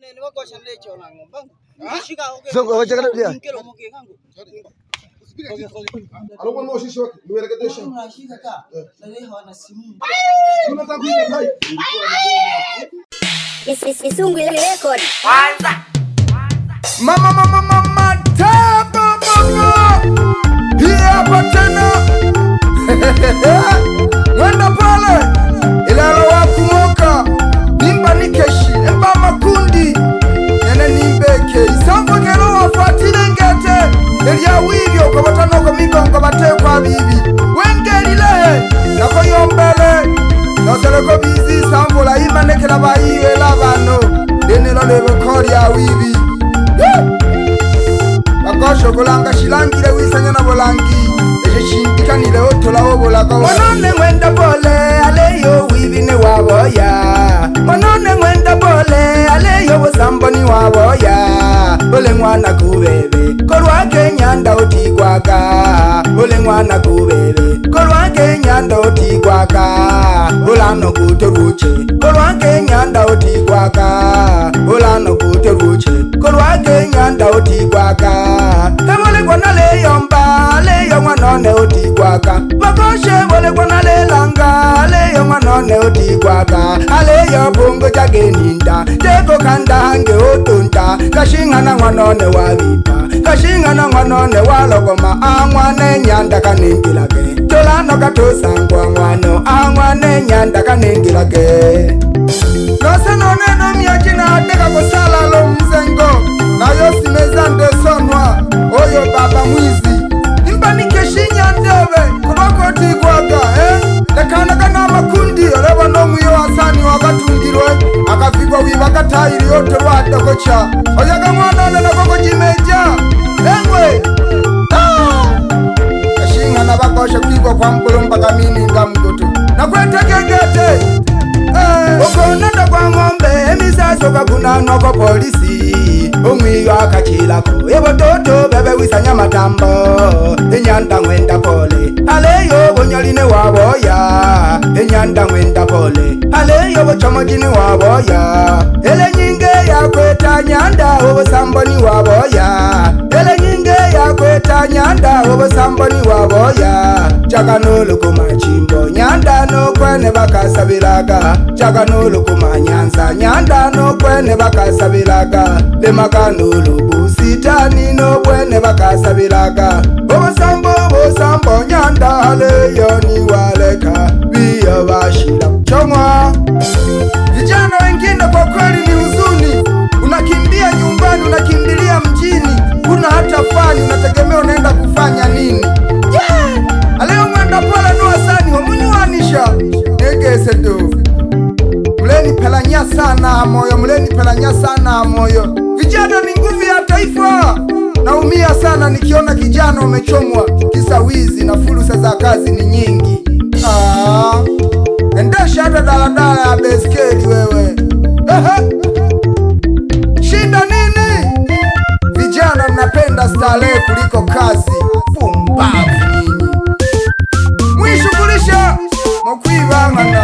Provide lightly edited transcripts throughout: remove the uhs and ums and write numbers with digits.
Mama tapa mama hapa tena wenda pale ilalo wa kumoka nimba nikeshi emba makundi nene nimbeke isambo kero wafatile ngete elia wivyo kwa watanoko migongo bate kwa bibi wengelile nako yombele noseleko bizi sambo la ima nekela baiwe labano denelo lebekori ya wibi Bakosho bolanga shilangire wisanya na bolangi eje shindikanire otola obolaga Monone mwenda pole aleyo wibine waboya Monone mwenda pole aleyo bosamboni waboya Ole mwana kubebe kolwake nyanda otigwaga Ole mwana kubebe kolwake nyanda otigwaga Olano kuteruche kolwake nyanda otigwaga Olano kuteruche kolwake nyanda otigwaga Kamole kwana le yomba le yomwa none otigwaga Bakoshe wole kwana le langa le yomwa none otigwaga Ale yobungo jage ninda Tego kanda hange otunta Kashinga na nwanone wabipa Kashinga na nwanone walogoma Amwane nyanda kaningilage Tolano katosa ngwano Amwane nyanda kaningilage Nose none no miyachina ateka kusala lo mzengo Na yosi mezande sonwa Oyo baba mwizi Impani keshinya ndebe Kubako tigwaga Lekanaka na makundi Olewa no mwiyo wasani wakatungirwe Akafigwa wibaka tairi yote wada kocha Oyaga mwanone na koko jimeja Engwe Kashinga na bakosha kigwa kwa mbulu mpaka mini nga mgoto Na kwete kengete Okonanda kwa ngombe emisaso kakuna noko polisi Umwiyo akachilako Ebo toto bebe wisanya matambo Enyanda mwenda pole Aleyo bonyoline waboya Enyanda mwenda pole Aleyo bochomojini waboya Ele nyinge ya kweta nyanda Obo samboni waboya Ele nyinge ya kweta nyanda Obo samboni waboya Chakanulu kumachimbo Nyanda no kwene bakasabilaga Chakanulu kumanyanza Nyanda no kwene bakasabilaga Lemakanulu busitani no kwene bakasabilaga Obo sambo nyanda Aleyo ni waleka Biyo bashira chomwa Vijana wengine kwa kweli ni huzuni Unakimbia nyumbani, unakimbilia mjini Una hata fani, unategemea unaenda kufanya nini Aleo mwenda pole nuwasani wamunyuanisha Negese do Muleni pelanya sana moyo, muleni pelanya sana moyo Vijana ni nguvu ya taifa Naumia sana nikiona kijana umechomwa Kisa wizi na fursa za kazi ni nyingi Endesha hata daladala ya beskeli wewe Shida nini? Vijana mnapenda starehe kuliko kazi Pumbavu nyinyi Mwishugulisha Mokwiibangana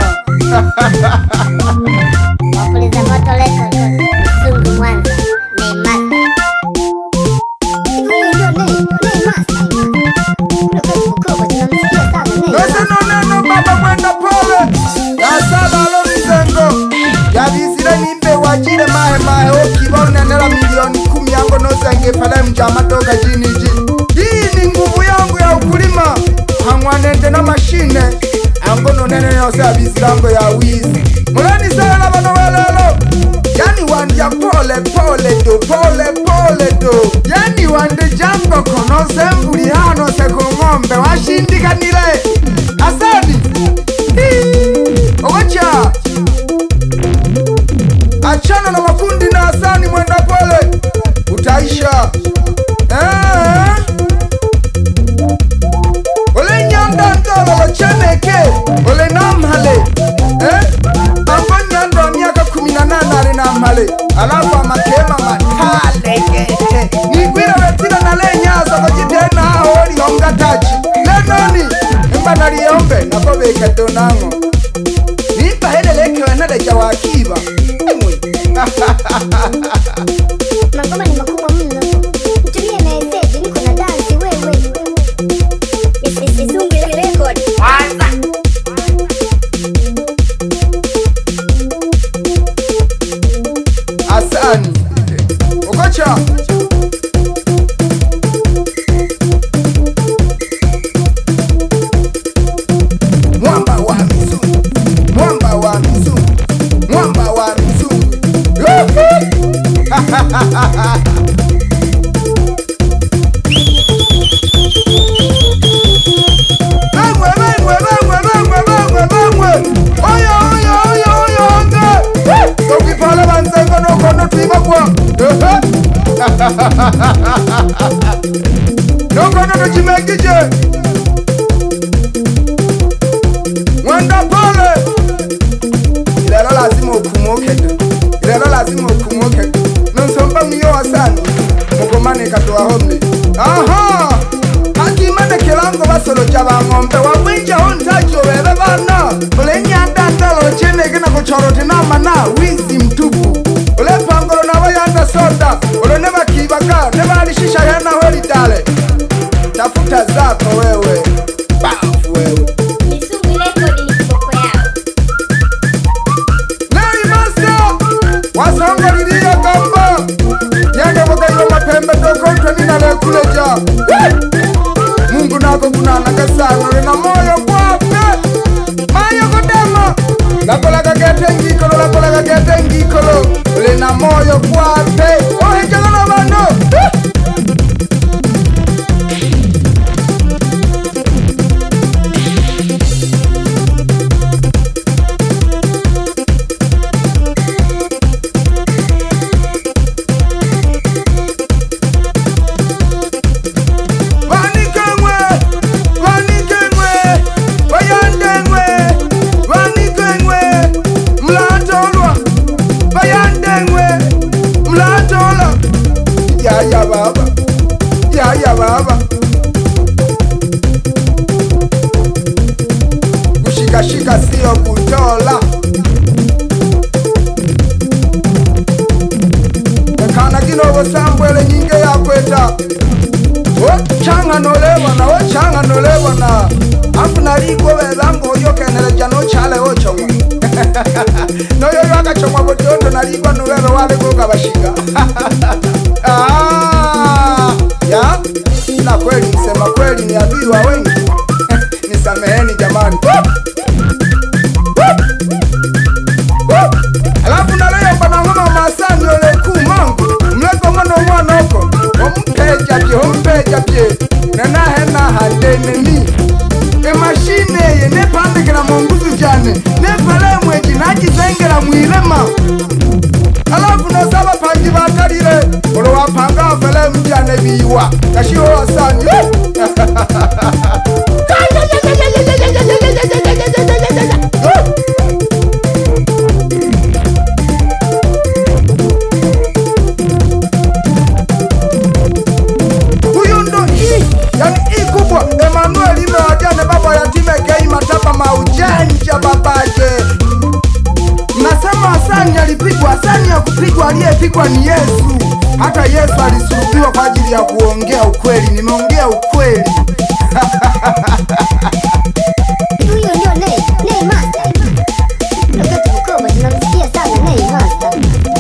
Wapuliza moto leko Msungu Mwanza Nose noneno baba mwenda pole Yasala alo mizengo Yabizire nimbe wajire mahe Okibone nela milioni 10 yango nozenge pale mjama toka jiniji Hii ni nguvu yangu ya ukulima Hangwanende na mashine Ango nonene yose abizirango ya wizi Muleni sana na bano welelo Yani wandya pole do Yani wande jambo kono sembuli hano seko ngombe Washindikanile Asani Owacha Achana na makundi na asani mwenda pole Utaisha Ole nyanda ndolo wacheneke Ole namhale Ambo nyanda miaka 18 ali namhale Alafu amakema matale Nigwira wetina na le nyazo kujitena hori honga tachi Lenoni Mba naliombe Nakobe ikato nango Nipa hele leke wenele jawakiba Mangoma ni makubwa mno. Mtumie message niko na dance wewe. Isungu ile record. Kwanza. Asani. Okocha. Mwamba wa Mizungu. Mwamba wa Mizungu. Mwamba wa Mizungu. Nokono chimekije Mwenda pole Ilelo lazima ukumuke Ilelo lazima ukumuke Nonsomba myo wasani Mukomane katuwa homni Aha Haki imane kilango basolo jaba ngombe Wawinja hontacho bebe bana Ule nyanda ndalo chene kina kuchorote na mana Wizi mtupu Ule pangolo na wayanda soda Ule neba kibaka Neba alishisha hena weli dale Tafuta zako wewe Bafu wewe Isungu record ni kiboko yao. Neri master Wasongo lilia kamba Nyande waka ilo mapembe Doko nina lekuleja Mungu nako kuna nakasano Lina moyo kwape Mayo kodema Lakola kagete ngikolo Lakola kagete ngikolo Lina moyo kwape Ohe jagana bano Ya baba Kushikashika sio kutola Kana kino wasambwele nyinge ya kweta Changa nolewa na Afu naliko wezango yoke neleja no chale ochomwa No yoyo waka chomwa botondo naliko nuwewe wale kuka bashika Ya na kweli msema kweli ni adui wa wengi Nisameheni jamani Alafu naleo panangoma masani ole kumangu Mleko mwana mwanoko Ompeja pye Nena hena handeneni Emashine ye nepandikira munguzu jane Nefale mweji najizengera mwilema Alafu nasaba panji bakarire Olo wapanga afele mjane biwa Kashiho wasani Huyu ndo yani kubwa Emmanuel ime wajane baba yatime Gei matapa maujanja babaje Nasema Hasani alipigwa Hasani ya kupigwa aliyepigwa ni Yesu Hata Yesu alisulubiwa kwa ajili ya kuongea ukweli Nimeongea ukweli Huyo ndio Nay Master. Wakati mkoma tunamsikia sana Nay Master.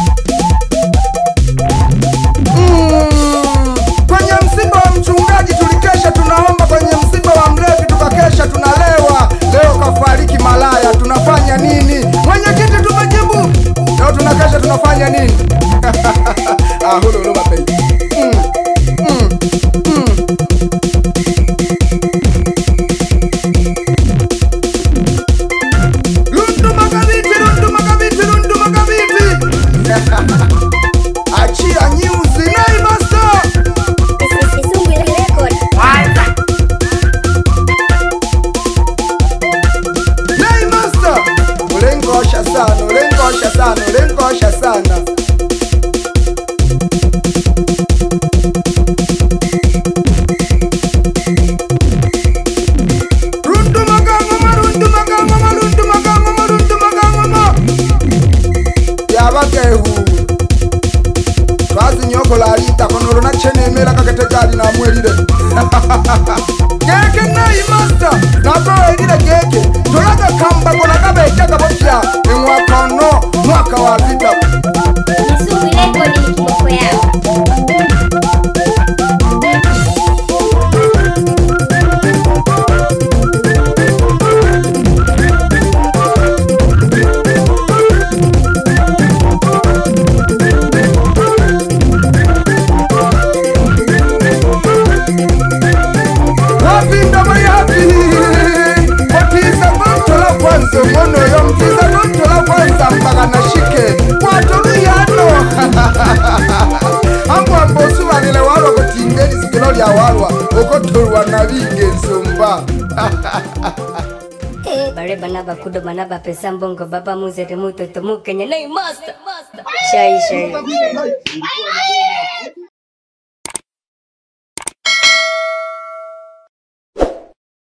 Kwenye msiba wa mchungaji tulikesha tunaomba Kwenye msiba wa mlevi tukakesha tunalewa Leo kafariki malaya tunafanya nini Mwenyekiti tumejibu Leo tunakesha tunafanya nini Hulu mapei Rundu makabiti Achia nyuzi Nay Master Isungu record. Nay Master Ulengosha sana Rundu magangoma Yabagehu kazi nyoko la alita konoro na chene mela kaketekali na mwelile Geke na imasta na kwa elile geke tulaga kamba kona kabe chaka bokia mwaka no mwaka wa vita Nisumu ileko ni kiboko yao Mono yo mtiza gonto la kwanza mpaka na shike Watolu yano Ambo ambosu wanile walwa kutingeni sikiloli ya walwa Okotolwa na vinge nsomba Bare banaba kudo banaba pesa mbongo baba muzete muto tomu Kenya Nei master Shai